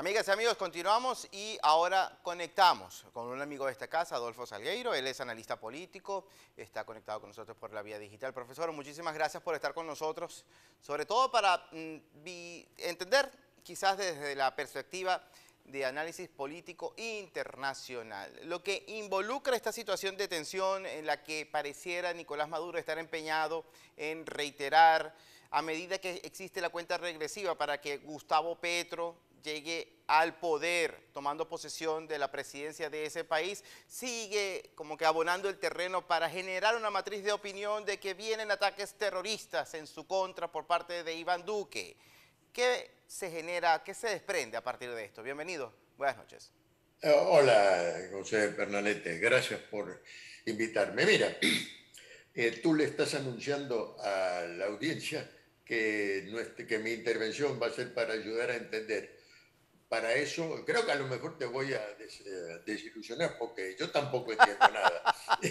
Amigas y amigos, continuamos y ahora conectamos con un amigo de esta casa, Adolfo Salgueiro. Él es analista político, está conectado con nosotros por la vía digital. Profesor, muchísimas gracias por estar con nosotros, sobre todo para entender quizás desde la perspectiva de análisis político internacional, lo que involucra esta situación de tensión en la que pareciera Nicolás Maduro estar empeñado en reiterar a medida que existe la cuenta regresiva para que Gustavo Petro llegue al poder, tomando posesión de la presidencia de ese país, sigue como que abonando el terreno para generar una matriz de opinión de que vienen ataques terroristas en su contra por parte de Iván Duque. ¿Qué se genera, qué se desprende a partir de esto? Bienvenido, buenas noches. Hola, José Pernalete, gracias por invitarme. Mira, tú le estás anunciando a la audiencia que mi intervención va a ser para ayudar a entender. Para eso, creo que a lo mejor te voy a desilusionar porque yo tampoco entiendo nada.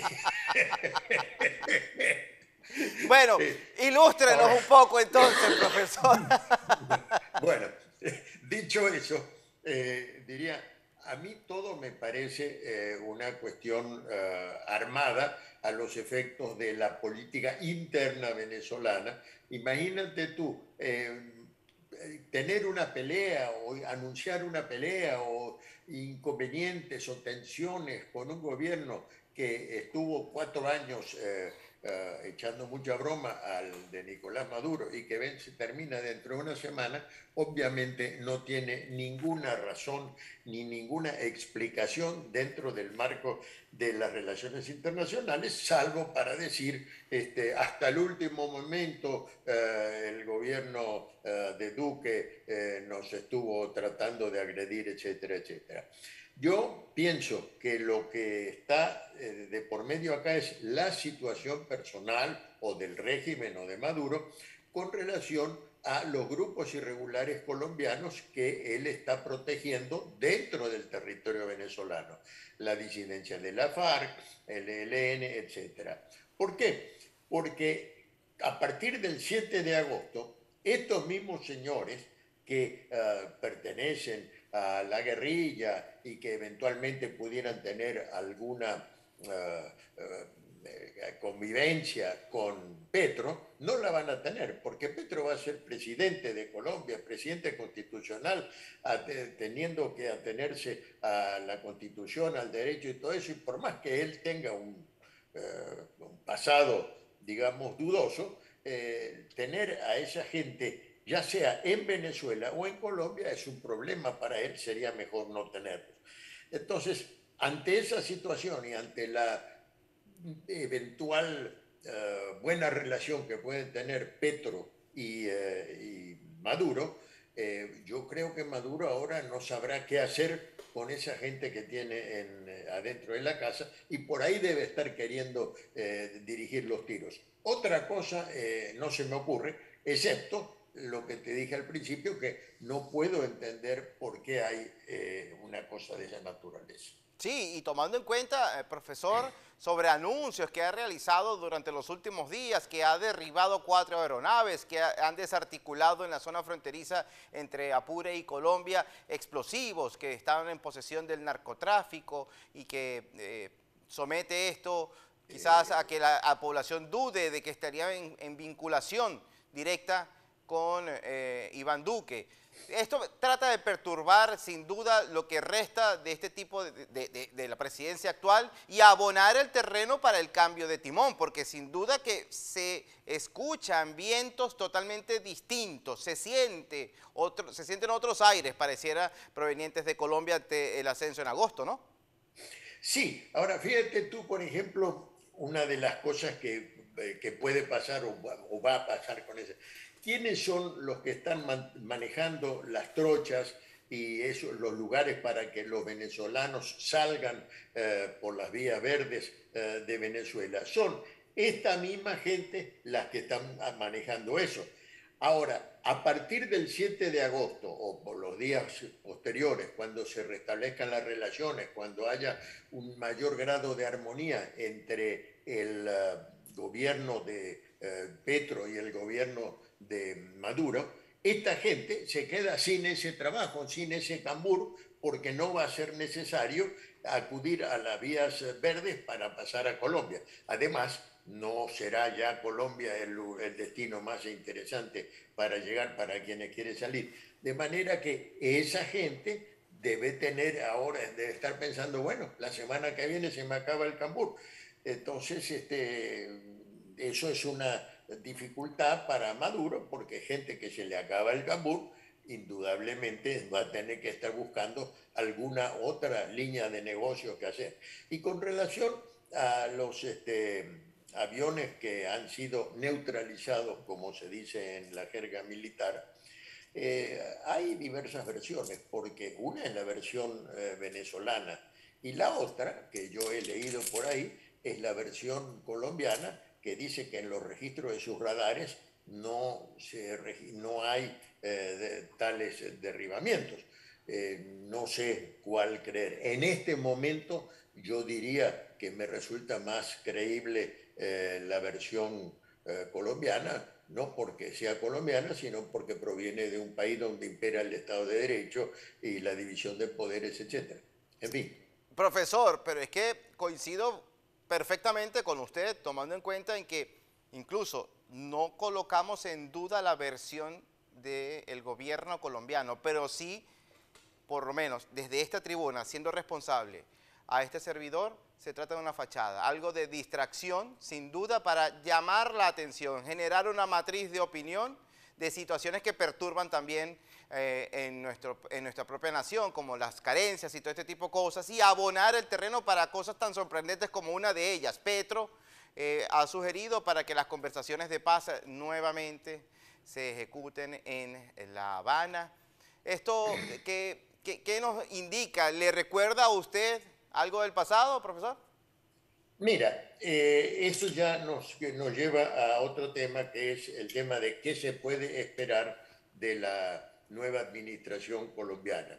Bueno, ilústrenos Ahora, un poco entonces, profesor. bueno, dicho eso, diría, a mí todo me parece una cuestión armada a los efectos de la política interna venezolana. Imagínate tú tener una pelea o anunciar una pelea o inconvenientes o tensiones con un gobierno que estuvo 4 años echando mucha broma al de Nicolás Maduro y que se termina dentro de una semana, obviamente no tiene ninguna razón ni ninguna explicación dentro del marco de las relaciones internacionales, salvo para decir hasta el último momento el gobierno de Duque nos estuvo tratando de agredir, etcétera, etcétera. Yo pienso que lo que está de por medio acá es la situación personal o del régimen o de Maduro con relación a los grupos irregulares colombianos que él está protegiendo dentro del territorio venezolano, la disidencia de la FARC, el ELN, etcétera. ¿Por qué? Porque a partir del 7 de agosto, estos mismos señores que pertenecen a la guerrilla y que eventualmente pudieran tener alguna convivencia con Petro, no la van a tener, porque Petro va a ser presidente de Colombia, presidente constitucional, teniendo que atenerse a la constitución, al derecho y todo eso, y por más que él tenga un pasado, digamos, dudoso, tener a esa gente, ya sea en Venezuela o en Colombia, es un problema para él, sería mejor no tenerlos. Entonces, ante esa situación y ante la eventual buena relación que pueden tener Petro y Maduro, yo creo que Maduro ahora no sabrá qué hacer con esa gente que tiene adentro de la casa y por ahí debe estar queriendo dirigir los tiros. Otra cosa no se me ocurre, excepto lo que te dije al principio, que no puedo entender por qué hay una cosa de esa naturaleza. Sí, y tomando en cuenta, profesor, sobre anuncios que ha realizado durante los últimos días, que ha derribado 4 aeronaves, que han desarticulado en la zona fronteriza entre Apure y Colombia explosivos que estaban en posesión del narcotráfico y que somete esto quizás a que la población dude de que estaría en vinculación directa con Iván Duque. Esto trata de perturbar sin duda lo que resta de este tipo de la presidencia actual y abonar el terreno para el cambio de timón, porque sin duda que se escuchan vientos totalmente distintos, se sienten otros aires, pareciera, provenientes de Colombia ante el ascenso en agosto, ¿no? Sí, ahora fíjate tú, por ejemplo, una de las cosas que puede pasar o va a pasar con eso. ¿Quiénes son los que están manejando las trochas y los lugares para que los venezolanos salgan por las vías verdes de Venezuela? Son esta misma gente las que están manejando eso. Ahora, a partir del 7 de agosto o por los días posteriores, cuando se restablezcan las relaciones, cuando haya un mayor grado de armonía entre el gobierno de Petro y el gobierno de Maduro, esta gente se queda sin ese trabajo, sin ese cambur, porque no va a ser necesario acudir a las vías verdes para pasar a Colombia. Además, no será ya Colombia el destino más interesante para llegar para quienes quieren salir. De manera que esa gente debe tener ahora, debe estar pensando, bueno, la semana que viene se me acaba el cambur. Entonces, eso es una dificultad para Maduro, porque gente que se le acaba el cambur, indudablemente va a tener que estar buscando alguna otra línea de negocio que hacer. Y con relación a los aviones que han sido neutralizados, como se dice en la jerga militar, hay diversas versiones, porque una es la versión venezolana y la otra, que yo he leído por ahí, es la versión colombiana, que dice que en los registros de sus radares no hay tales derribamientos. No sé cuál creer. En este momento yo diría que me resulta más creíble la versión colombiana, no porque sea colombiana, sino porque proviene de un país donde impera el Estado de Derecho y la división de poderes, etcétera. En fin. Profesor, pero es que coincido perfectamente con usted, tomando en cuenta en que incluso no colocamos en duda la versión del gobierno colombiano, pero sí, por lo menos desde esta tribuna, siendo responsable a este servidor, se trata de una fachada, algo de distracción, sin duda, para llamar la atención, generar una matriz de opinión de situaciones que perturban también en nuestra propia nación, como las carencias y todo este tipo de cosas, y abonar el terreno para cosas tan sorprendentes como una de ellas. Petro ha sugerido para que las conversaciones de paz nuevamente se ejecuten en La Habana. ¿Esto qué nos indica? ¿Le recuerda a usted algo del pasado, profesor? Mira, eso ya nos lleva a otro tema, que es el tema de qué se puede esperar de la nueva administración colombiana.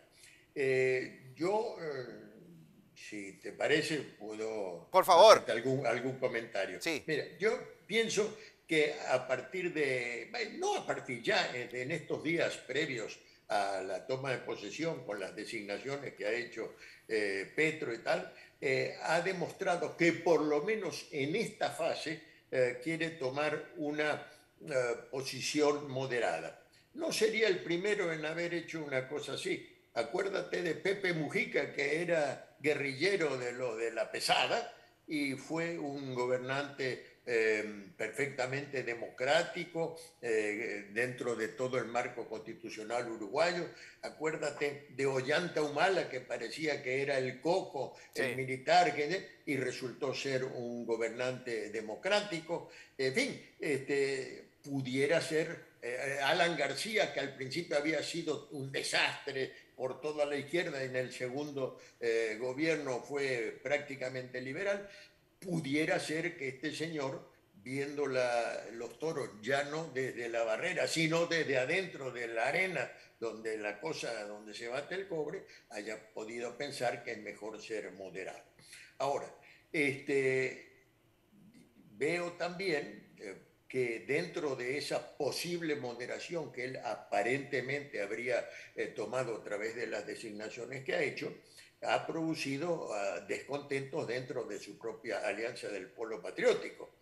Si te parece, puedo Por favor. hacerte algún comentario. Sí. Mira, yo pienso que a partir de, no a partir ya, en estos días previos a la toma de posesión, con las designaciones que ha hecho Petro y tal, ha demostrado que por lo menos en esta fase quiere tomar una posición moderada. No sería el primero en haber hecho una cosa así. Acuérdate de Pepe Mujica, que era guerrillero de los de la pesada y fue un gobernante perfectamente democrático dentro de todo el marco constitucional uruguayo. Acuérdate de Ollanta Humala, que parecía que era el coco, el Sí. militar, y resultó ser un gobernante democrático. En fin, pudiera ser Alan García, que al principio había sido un desastre por toda la izquierda, y en el segundo gobierno fue prácticamente liberal. Pudiera ser que este señor, viendo los toros ya no desde la barrera, sino desde adentro de la arena, donde la cosa, donde se bate el cobre, haya podido pensar que es mejor ser moderado. Ahora, veo también que dentro de esa posible moderación que él aparentemente habría tomado a través de las designaciones que ha hecho, ha producido descontentos dentro de su propia alianza del Polo Patriótico.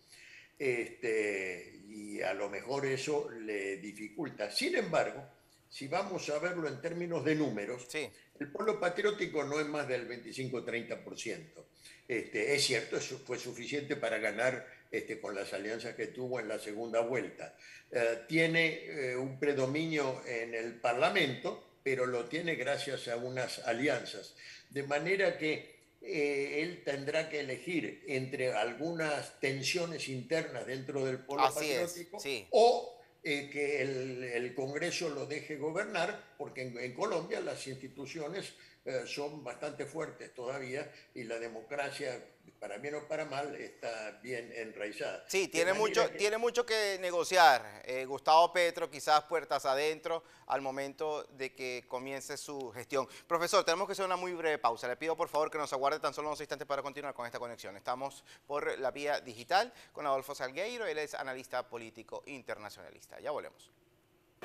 Y a lo mejor eso le dificulta. Sin embargo, si vamos a verlo en términos de números, Sí. el Polo Patriótico no es más del 25-30%. Es cierto, eso fue suficiente para ganar con las alianzas que tuvo en la segunda vuelta. Tiene un predominio en el Parlamento, pero lo tiene gracias a unas alianzas. De manera que él tendrá que elegir entre algunas tensiones internas dentro del Polo Así es, Patriótico sí. o que el Congreso lo deje gobernar, porque en Colombia las instituciones son bastante fuertes todavía y la democracia, para bien o para mal, está bien enraizada. Sí, De manera que, tiene mucho que negociar. Gustavo Petro, quizás puertas adentro, al momento de que comience su gestión. Profesor, tenemos que hacer una muy breve pausa. Le pido por favor que nos aguarde tan solo unos instantes para continuar con esta conexión. Estamos por la vía digital con Adolfo Salgueiro, él es analista político internacionalista. Ya volvemos.